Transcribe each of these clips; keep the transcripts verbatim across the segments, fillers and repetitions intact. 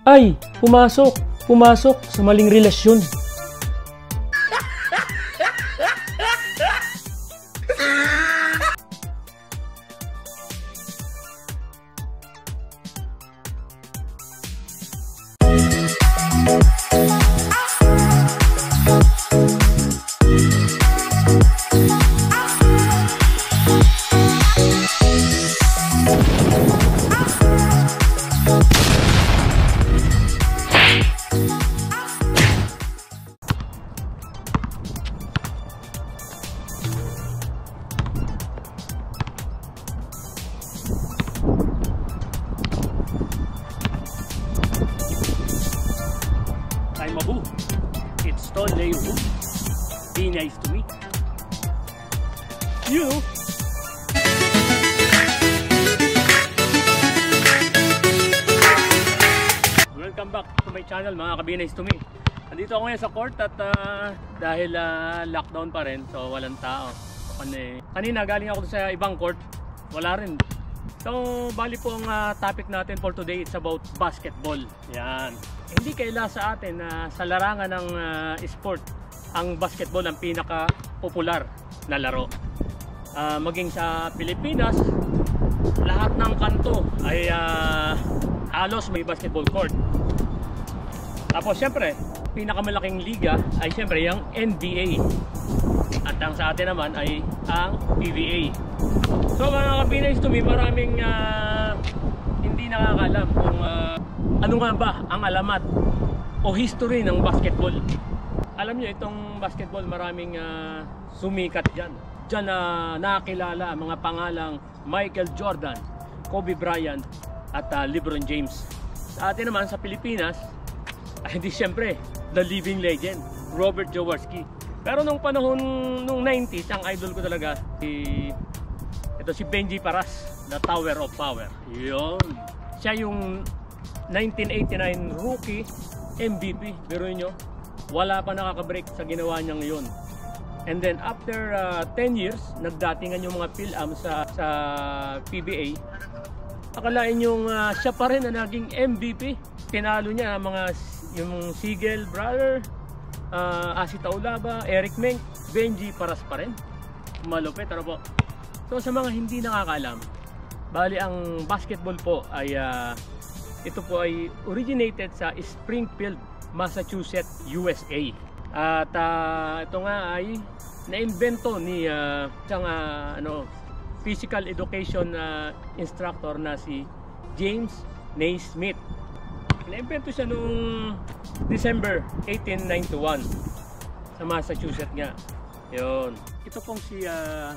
Ay, pumasok, pumasok sa maling relasyon. I'm Abu. It's Ton Leo. Be nice to me. You. Welcome back to my channel, mga ka-Be Nice to me. Nandito ako ngayon sa court at uh, dahil uh, lockdown pa rin, so walang tao. Kanina galing ako sa ibang court, wala rin. So bali po ang uh, topic natin for today, it's about basketball. Yan. Hindi kaila sa atin na uh, sa larangan ng uh, sport, ang basketball ang pinaka-popular na laro. Uh, maging sa Pilipinas, lahat ng kanto ay uh, halos may basketball court. Tapos syempre, pinakamalaking liga ay syempre yung N B A. At ang sa atin naman ay ang P B A. So mga ka-Be Nice to me, maraming uh, hindi nakakalam kung uh, ano nga ba ang alamat o history ng basketball. Alam nyo, itong basketball maraming uh, sumikat dyan. Dyan na uh, nakakilala ang mga pangalang Michael Jordan, Kobe Bryant at uh, LeBron James. Sa atin naman sa Pilipinas, ay hindi siyempre the living legend, Robert Jaworski. Pero nung panahon nung nineties, ang idol ko talaga si ito si Benji Paras, the Tower of Power. Yun. Siya yung nineteen eighty-nine rookie M V P. Pero nyo, wala pa nakaka-break sa ginawa niya ngayon. And then after uh, ten years, nagdatingan yung mga PhilAm sa sa P B A. Akalain yung uh, siya pa rin na naging M V P. Tinalo niya mga yung Sigel brother, uh, Asi Taulaba, Eric Meng, Benji Paras pa rin. Malupit, ano po? So sa mga hindi nakakalam, bali ang basketball po ay uh, ito po ay originated sa Springfield, Massachusetts, U S A. At uh, ito nga ay naimbento ni uh, isang uh, ano, physical education uh, instructor na si James Naismith. Naimbento siya noong December eighteen ninety-one sa Massachusetts nga. Yun. Ito pong si uh,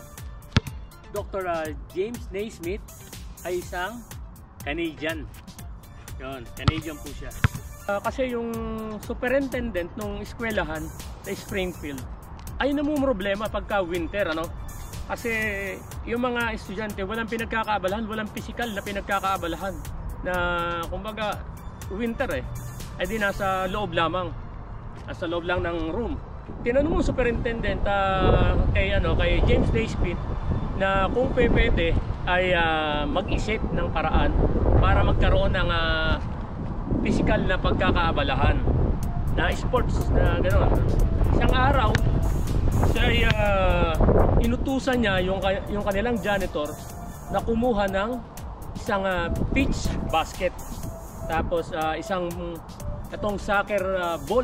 Doctor Uh, James Naismith ay isang Canadian. Yun, Canadian po siya. Uh, kasi yung superintendent nung eskwelahan sa Springfield ay namumroblema pagka winter, ano? Kasi yung mga estudyante walang pinagkakaabalahan, walang physical na pinagkakaabalahan na kumbaga winter eh, ay di nasa loob lamang, nasa loob lang ng room. Tinanong mo superintendent uh, kay, ano, kay James Naismith na kung pwede ay uh, mag-isip ng paraan para magkaroon ng uh, physical na pagkakaabalahan na sports na gano'n. Isang araw siya ay uh, inutusan niya yung, yung kanilang janitor na kumuha ng isang uh, pitch basket, tapos uh, isang itong soccer uh, ball.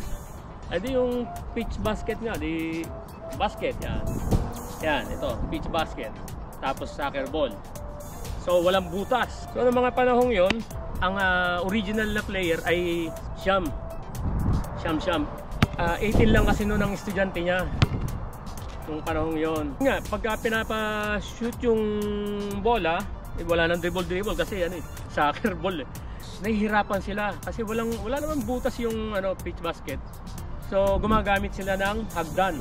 Ay di yung pitch basket nga, di basket yan. Yan, ito, pitch basket. Tapos soccer ball. So walang butas. So noong mga panahong yon, ang uh, original na player ay Siyam. Siyam Siyam. Uh, eighteen lang kasi noon ang estudyante niya. Noong panahong yon. Nga, pagka pinapa-shoot yung bola, eh, wala nang dribble-dribble kasi ano eh, soccer ball eh. Nahihirapan sila kasi walang, wala naman butas yung ano, pitch basket. So gumagamit sila ng hagdan.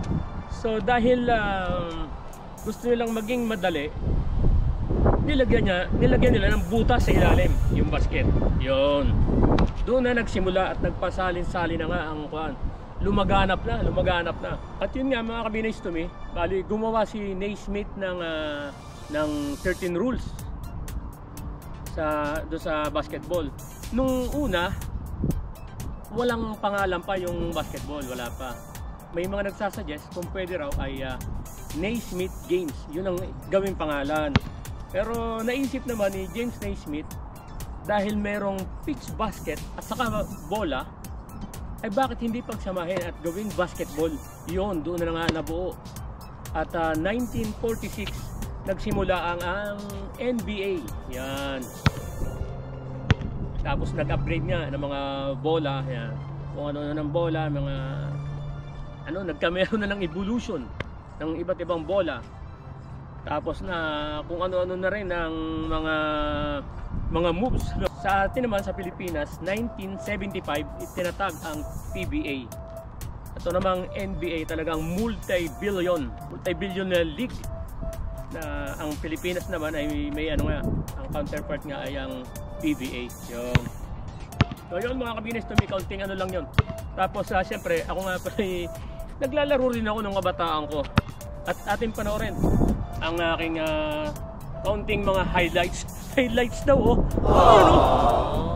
So dahil uh, gusto nilang maging madali, nilagyan, niya, nilagyan nila ng butas sa ilalim yung basket. Yun. Doon na nagsimula at nagpasalin-salin na nga ang kuan. Lumaganap na, lumaganap na. At yun nga mga ka-Be Nice to me, bali gumawa si Naismith ng uh, ng thirteen rules sa do sa basketball. nung una, walang pangalan pa yung basketball, wala pa. May mga nagsasuggest kung pwede raw ay uh, Naismith Games, yun ang gawing pangalan. Pero naisip naman ni James Naismith, dahil merong pitch basket at saka bola, ay bakit hindi pagsamahin at gawing basketball? Yun, doon na nga nabuo. At uh, nineteen forty-six, nagsimula ang, ang N B A. Yan. Tapos nag-upgrade nga ng mga bola. Yan. Kung ano-ano ng bola, mga ano, nagkamero na ng evolution ng iba't ibang bola. Tapos na kung ano-ano na rin ng mga mga moves. Sa atin naman sa Pilipinas, nineteen seventy-five, itinatag ang P B A. Ito namang N B A, talagang multi-billion, multi-billion na league. Na ang Pilipinas naman ay may ano nga, ang counterpart nga ay ang P B A. Yung so yun mga kabinis, tumi counting ano lang yun. Tapos uh, siyempre ako nga pa naglalaro rin ako nung kabataan ko. At ating panoorin ang aking uh, counting mga highlights. Highlights daw oh. Ayun oh.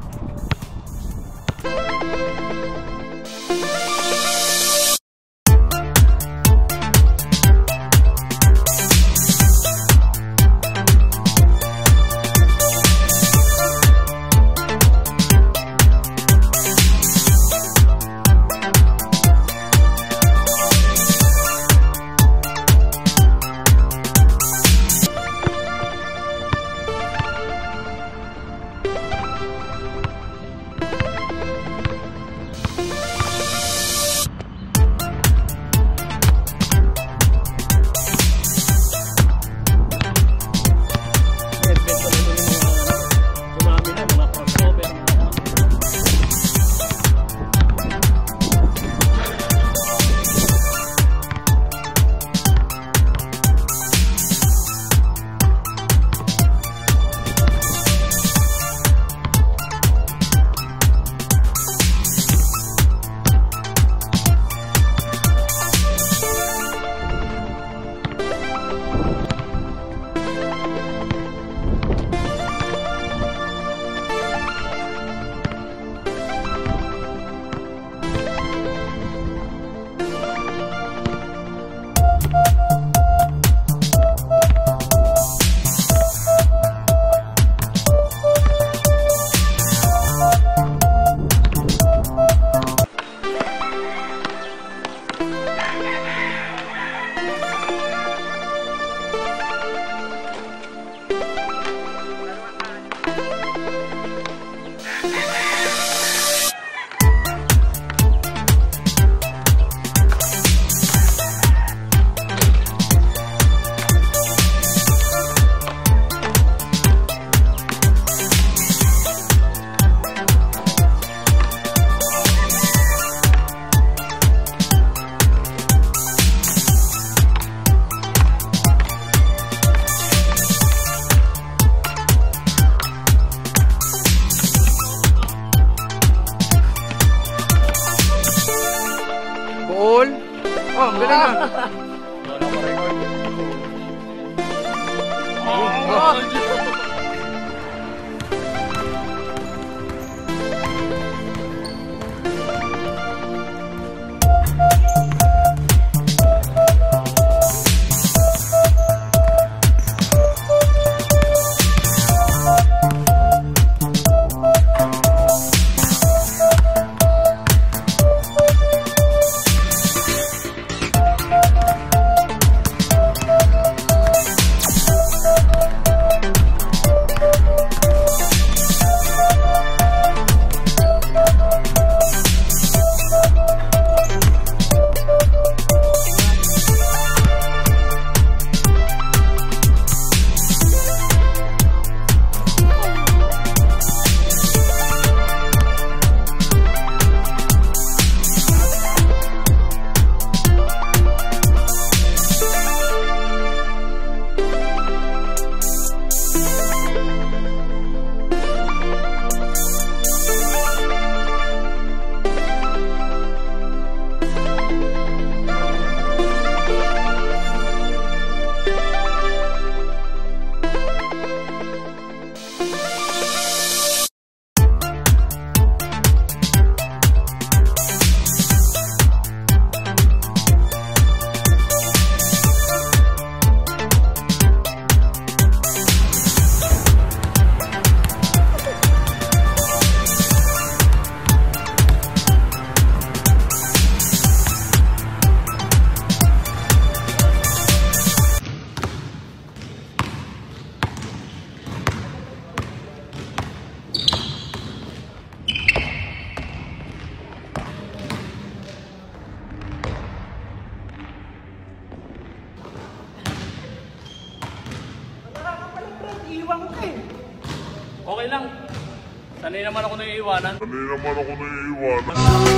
Ball. Oh, ang galing ah. naiiwan ka eh. Okay lang. Sanay naman ako naiiwanan. Sanay naman ako naiiwanan.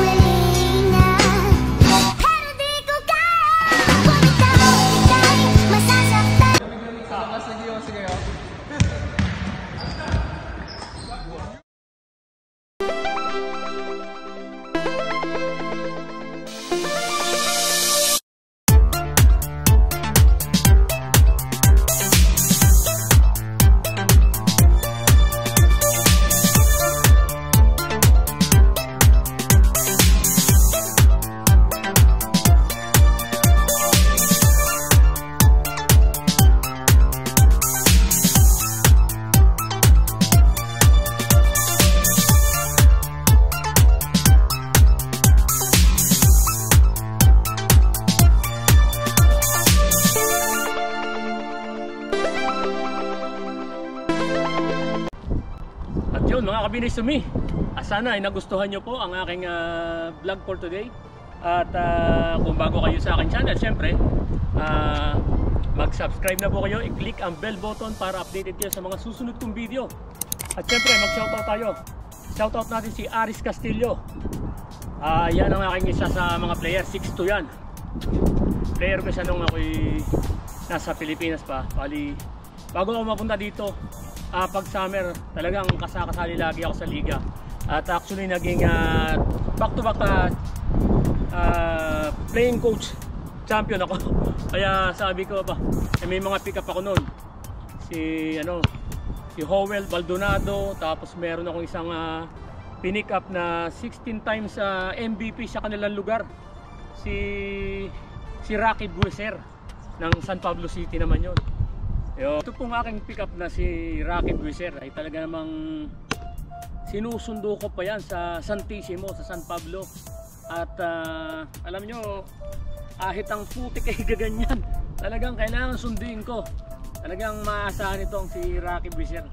Yun mga Kabinays to me, ah, sana ay nagustuhan nyo po ang aking uh, vlog for today. At uh, kung bago kayo sa aking channel, syempre uh, mag-subscribe na po kayo, i-click ang bell button para updated kayo sa mga susunod kong video. At syempre mag-shoutout tayo. Shoutout natin si Aris Castillo. uh, Yan ang aking isa sa mga player, six two yan. Player ko siya nung ako'y nasa Pilipinas pa. Bali, bago ako mapunta dito, Uh, pag summer, talagang kasakasali lagi ako sa liga. At actually naging uh, back to back uh, uh, playing coach champion ako. Kaya sabi ko ba, eh, may mga pick up ako noon. Si ano, si Howell Baldonado, tapos meron akong isang uh, pinick up na sixteen times uh, M V P sa kanilang lugar. Si si Rocky Bueser ng San Pablo City naman 'yon. Yo, ito pong aking pick up na si Rocky Bueser ay talaga namang sinusundo ko pa yan sa Santissimo, sa San Pablo. At uh, alam nyo, ahit ang putik ay gaganyan. Talagang kailangan sunduin ko. Talagang maasahan itong si Rocky Bueser.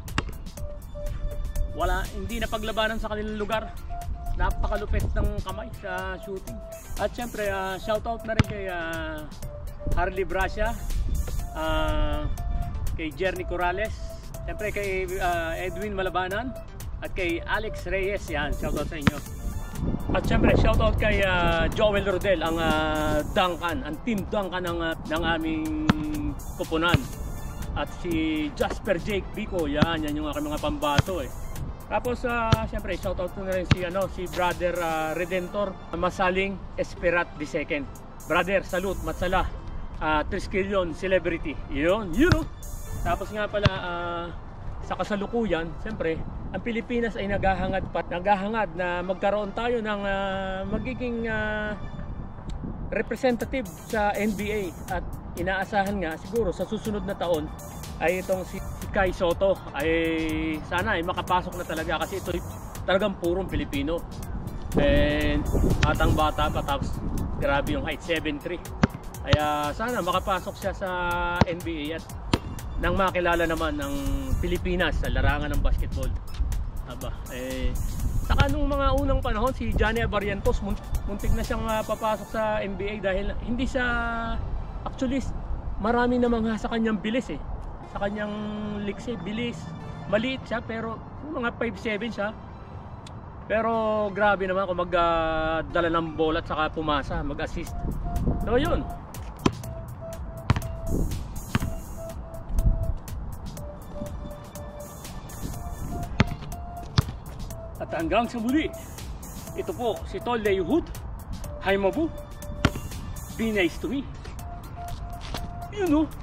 Wala, hindi na paglabanan sa kanilang lugar. Napakalupit ng kamay sa shooting. At syempre, uh, shoutout na rin kay uh, Harley Bracia, uh, kay Jerny Corrales, siyempre kay uh, Edwin Malabanan at kay Alex Reyes. Yan, shoutout sa inyo. At siyempre shoutout kay uh, Joel Rodel, ang uh, Duncan, ang team Duncan ng, uh, ng aming kupunan. At si Jasper Jake Bico, yan, yan yung aking mga pambato eh. Tapos uh, siyempre shoutout ko na rin si, ano, si Brother uh, Redentor Masaling Esperat the second. Brother, salute, matsala, uh, Triskelion Celebrity. Yun, yun know. Tapos nga pala uh, sa kasalukuyan, siyempre ang Pilipinas ay naghahangad pa, naghahangad na magkaroon tayo ng uh, magiging uh, representative sa N B A. At inaasahan nga siguro sa susunod na taon ay itong si Kai Soto ay sana ay makapasok na talaga, kasi ito talagang purong Pilipino. And batang bata pa, tapos grabe yung height, seven three. Kaya sana makapasok siya sa N B A at nang makilala naman ng Pilipinas sa larangan ng basketball. Aba, eh, saka nung mga unang panahon, si Johnny Barrientos, muntik na siyang uh, papasok sa N B A dahil hindi siya, actually, marami namang sa kanyang bilis eh. Sa kanyang legs eh, bilis. Maliit siya, pero mga five seven siya. Pero grabe naman kung magdala uh, ng bola at saka pumasa, mag-assist. So yun. At hanggang sa muli, ito po si Tol Leo Hood. Hi Mabu, be nice to me. You know.